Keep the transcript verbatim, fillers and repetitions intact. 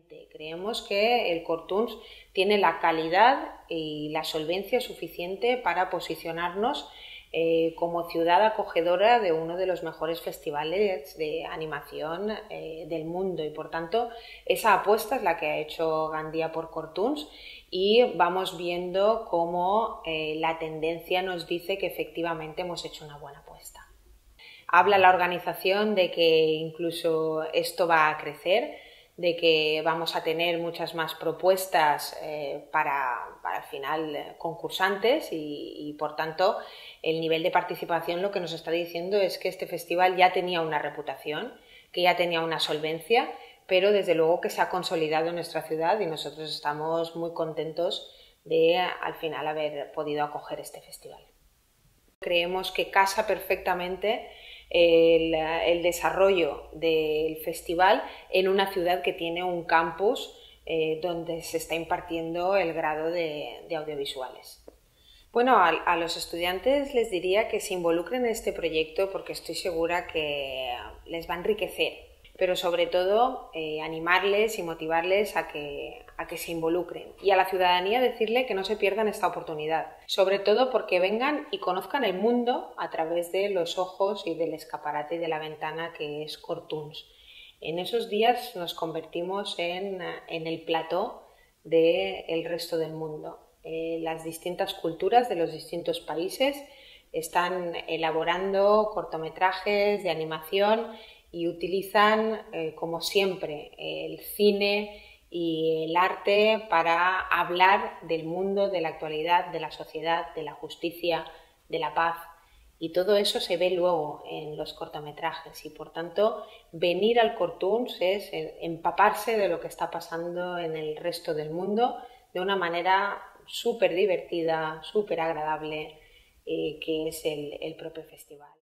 Creemos que el Cortuns tiene la calidad y la solvencia suficiente para posicionarnos eh, como ciudad acogedora de uno de los mejores festivales de animación eh, del mundo, y por tanto esa apuesta es la que ha hecho Gandia por Cortuns, y vamos viendo cómo eh, la tendencia nos dice que efectivamente hemos hecho una buena apuesta. Habla la organización de que incluso esto va a crecer, de que vamos a tener muchas más propuestas eh, para, para al final eh, concursantes y, y por tanto el nivel de participación lo que nos está diciendo es que este festival ya tenía una reputación, que ya tenía una solvencia, pero desde luego que se ha consolidado en nuestra ciudad y nosotros estamos muy contentos de al final haber podido acoger este festival. Creemos que casa perfectamente el, el desarrollo del festival en una ciudad que tiene un campus eh, donde se está impartiendo el grado de, de audiovisuales. Bueno, a, a los estudiantes les diría que se involucren en este proyecto porque estoy segura que les va a enriquecer, pero sobre todo eh, animarles y motivarles a que, a que se involucren, y a la ciudadanía decirle que no se pierdan esta oportunidad, sobre todo porque vengan y conozcan el mundo a través de los ojos y del escaparate y de la ventana que es Cortuns. En esos días nos convertimos en, en el plató del resto del mundo. Eh, las distintas culturas de los distintos países están elaborando cortometrajes de animación y utilizan, eh, como siempre, el cine y el arte para hablar del mundo, de la actualidad, de la sociedad, de la justicia, de la paz, y todo eso se ve luego en los cortometrajes, y por tanto venir al Cortuns es empaparse de lo que está pasando en el resto del mundo de una manera súper divertida, súper agradable, eh, que es el, el propio festival.